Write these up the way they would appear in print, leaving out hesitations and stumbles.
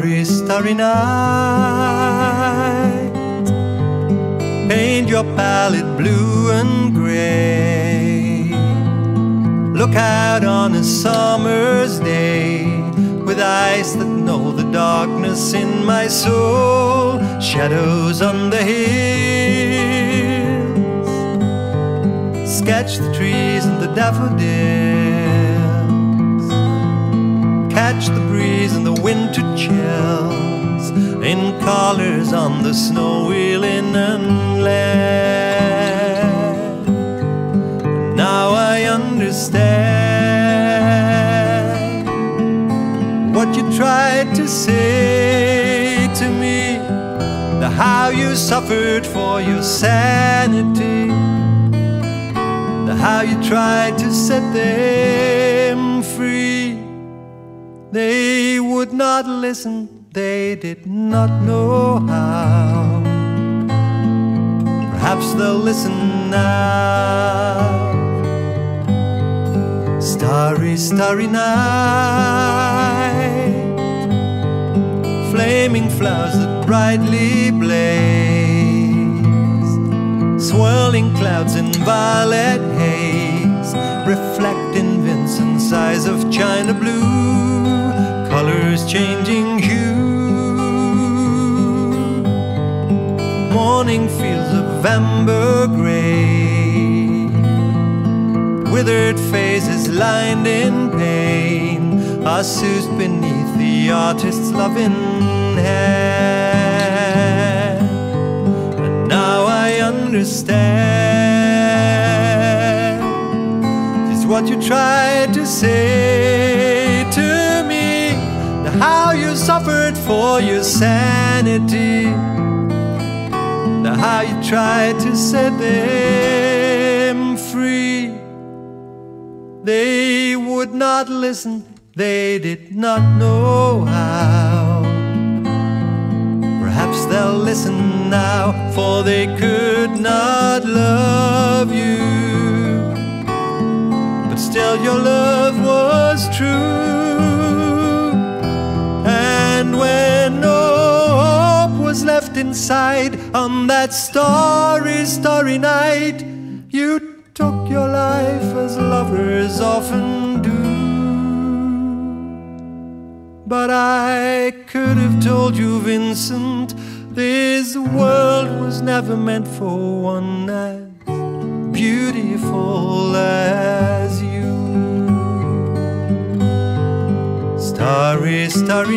Starry, starry night, paint your palette blue and gray. Look out on a summer's day with eyes that know the darkness in my soul. Shadows on the hills, sketch the trees and the daffodils, catch the breeze and the winter chills in colors on the snowy linen land. Now I understand what you tried to say to me, the how you suffered for your sanity, the how you tried to set them free. They would not listen, they did not know how. Perhaps they'll listen now. Starry, starry night, flaming flowers that brightly blaze, swirling clouds in violet haze, reflecting Vincent's eyes of china blue, colors changing hue. Morning fields of amber gray, withered faces lined in pain are soothed beneath the artist's loving hand. And now I understand just what you tried to say to me, the how you suffered for your sanity, the how you tried to set them free. They would not listen, they did not know how. Perhaps they'll listen now, for they could not love you, but still your love was true. And when no hope was left inside on that starry, starry night, you took your life as lovers often do. But I could have told you, Vincent, this world was never meant for one as beautiful as you. Starry, starry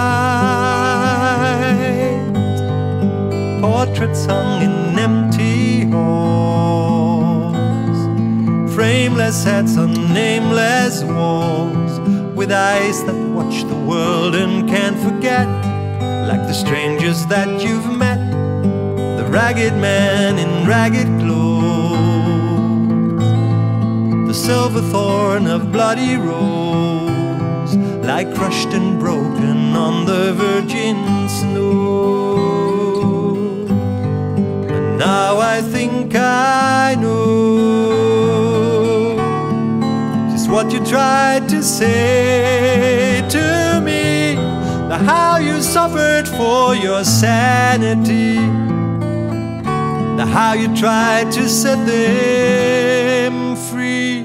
night, portraits hung in empty halls, frameless heads on nameless walls, with eyes that watch the world and can't forget, like the strangers that you've met, the ragged man in ragged clothes, the silver thorn of bloody rose, like crushed and broken on the virgin snow. And now I think I know what you tried to say to me, the how you suffered for your sanity, the how you tried to set them free.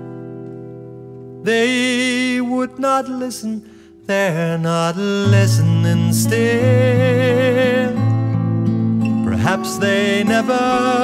They would not listen, they're not listening still. Perhaps they never